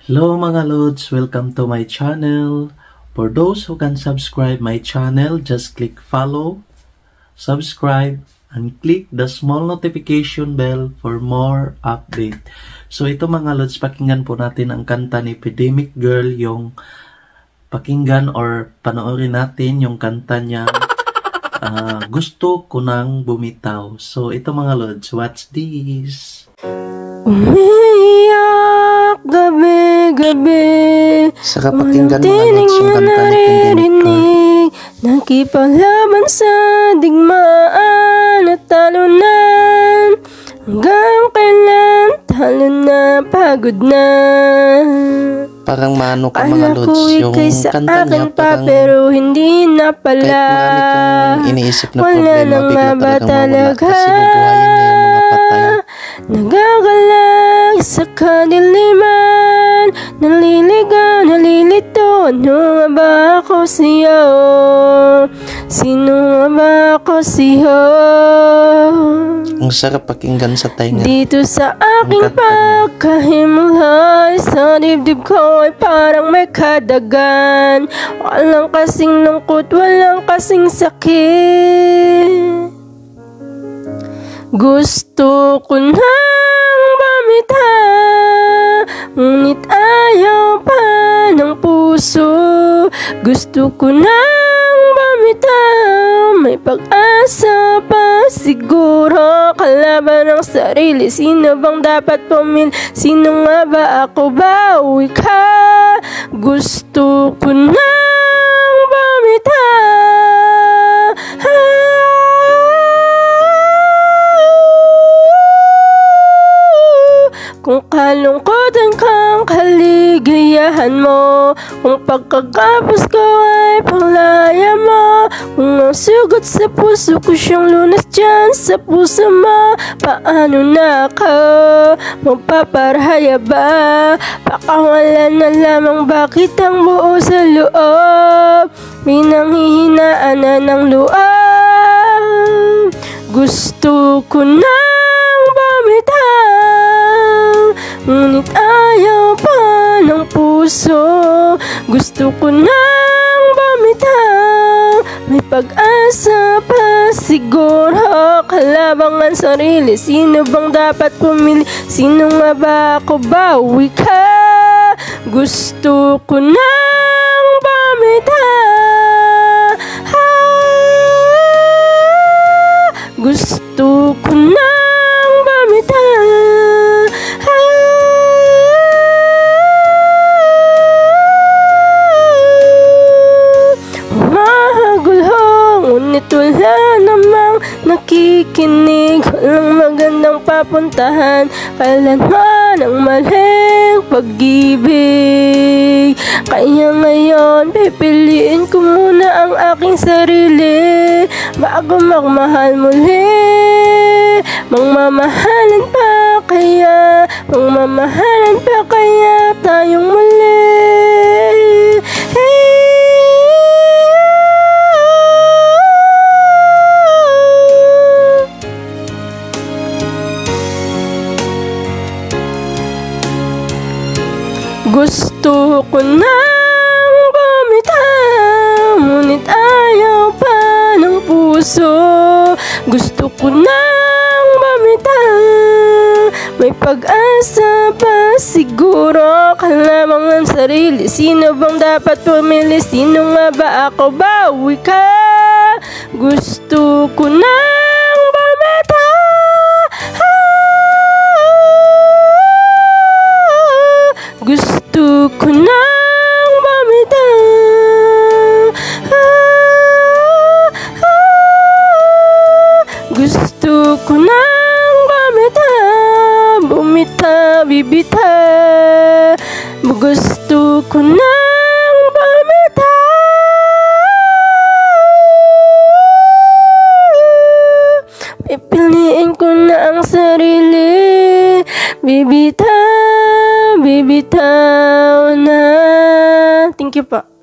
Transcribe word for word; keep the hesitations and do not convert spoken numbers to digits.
Hello mga Lods! Welcome to my channel. For those who can subscribe my channel, just click follow, subscribe, and click the small notification bell for more update. So ito mga Lods, pakinggan po natin ang kanta ni Epidemic Girl, yung pakinggan or panoorin natin yung kanta niya, uh, Gusto Ko Nang Bumitaw. So ito mga Lods, watch this. Umiiyak gabi-gabi, Saka pakinggan mga Lods yung kanta ni Epidemic Girl. Nakipaglaban sa digmaan at talunan, hanggang kailan talo na, pagod na. Parang maano ka mga Lods, yung kanta niya parang pero hindi na pala. kahit marami kang iniisip na wala problema, na nga bigla ba talagang mawala talaga? kasi bubuhayin niya yung mga patay. Nagagalang sa kadiliman, naliligaw, nalilito. Ano nga ba ako sa'yo? Sino nga ba ako sa'yo? Ang sarap pakinggan sa tainga. Dito sa aking pagkahimlay, sa dibdib ko ay parang may kadagan. Walang kasing lungkot, walang kasing sakit. Gusto ko nang bumitaw, ngunit ayaw pa ng puso. Gusto ko nang bumitaw, may pag-asa pa siguro. Kalaban ng sarili, sino bang dapat pumili? Sino nga ba ako ba o ikaw? Gusto ko nang bumitaw. Kung kalungkutan kang kaligayahan mo, kung pagkagapos ko ay panglaya mo, kung ang sugat sa puso ko siyang lunas dyan sa puso mo, paano na ako magpaparahaya ba? Baka wala na lamang, bakit ang buo sa loob, pinanghihinaan na ng loob. Gusto ko nang bumitaw, ngunit ayaw pa ng puso. Gusto ko nang bumitaw, may pag-asa pa siguro. Kalabangan sarili, sino bang dapat pumili? Sino nga ba ako ba o ikaw? Gusto ko nang bumitaw. Gusto ko nang bumitaw. Ngunit wala namang nakikinig, walang magandang papuntahan, kailanman ang maling pag-ibig. Kaya ngayon, pipiliin ko muna ang aking sarili bago magmahal muli. Magmamahalan pa kaya, magmamahalan pa kaya tayong muli. Hey! Gusto ko nang bumitaw, ngunit ayaw pa ng puso. Gusto ko nang bumitaw, may pag-asa pa siguro. Kalabangan sarili, sino bang dapat pumili? Sino nga ba ako ba o ikaw? Gusto ko nang bumitaw. Gusto ko nang bumitaw. Ah, ah, gusto ko nang bumitaw. Bumitaw, bibitaw. Gusto ko nang bumitaw. Pipiliin ko na ang sarili. Bibitaw, bibitaw na. Thank you po.